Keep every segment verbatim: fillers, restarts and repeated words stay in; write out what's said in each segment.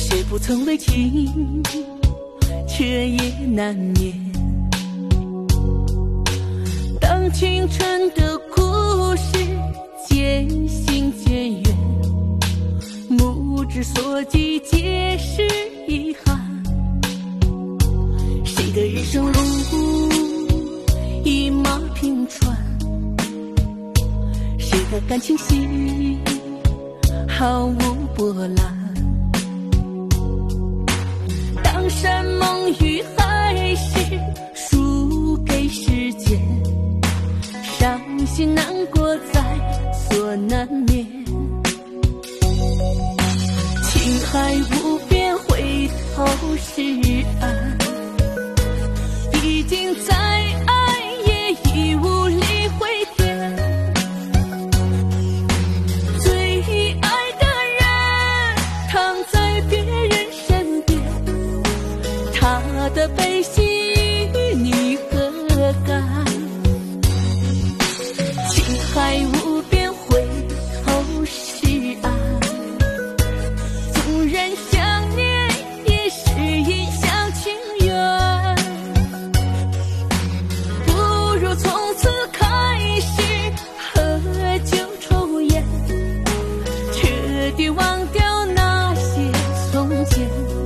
谁不曾为情，却也难眠。当青春的故事渐行渐远，目之所及皆是遗憾。谁的人生路一马平川，谁的感情戏毫无波澜。当山盟与海誓输给时间，伤心难过在所难免。情海无边，回头是岸，已经在爱，也已无力回天。最爱的人躺在别人身边，他的悲喜与你何干？情海无边，回头是岸，纵然想念，也是一厢情愿。不如从此开始喝酒抽烟，彻底忘掉那些从前。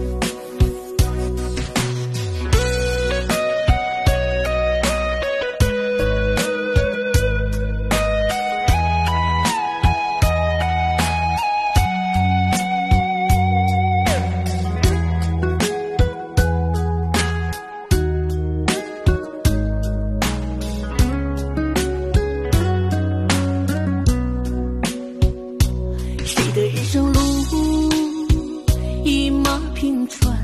谁的人生路一马平川，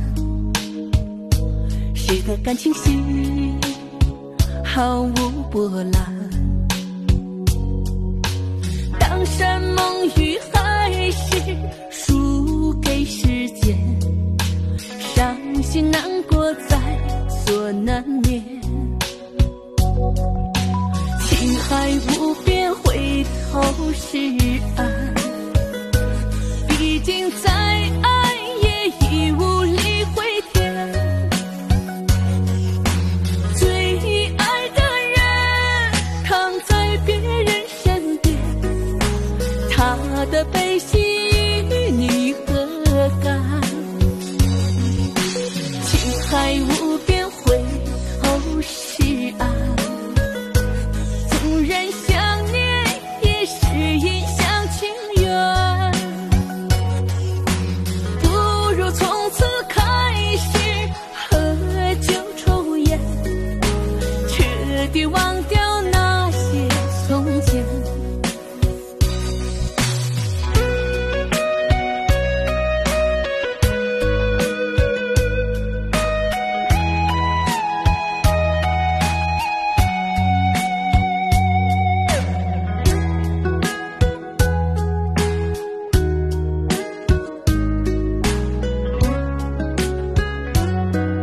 谁的感情戏毫无波澜。当山盟与海誓输给时间，伤心难过在所难免。